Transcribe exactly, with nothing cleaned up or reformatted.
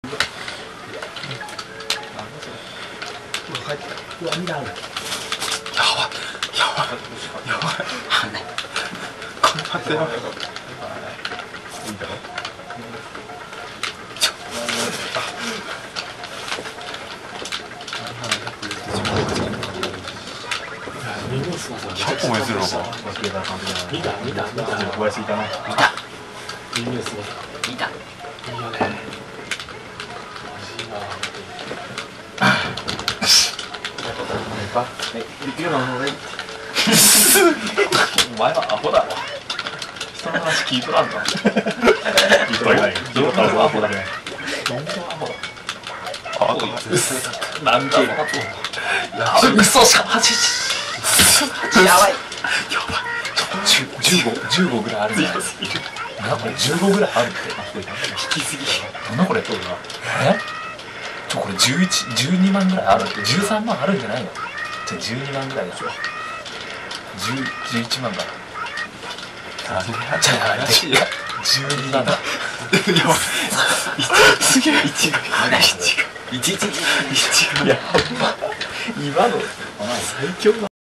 帰ってうわ、にだんある。やばいやばいやばい。これ待ってよ。いいだろ。ひゃっこもするのか。見た見た見た。小林いたね。見た。見た。見た。いいよね。お前はアホだろ。人の話聞いとらんか。聞いとらない。どうかアホだね。どんなアホだ。アホだ。なんで。嘘しかマジ。やばい。やばい。十五十五ぐらいあるんだ。なんか十五ぐらいあるって。引きすぎ。なんだこれ。え？ちょこれ十一十二万ぐらいあるって。十三万あるんじゃないの？じゃあじゅうにまんぐらいでしょ。じゅう、じゅういちまんだ。あ、じゃあじゅうにまんだ。やばい。すげえ。いちがいちがいちいちいちがやば。今の最強だ。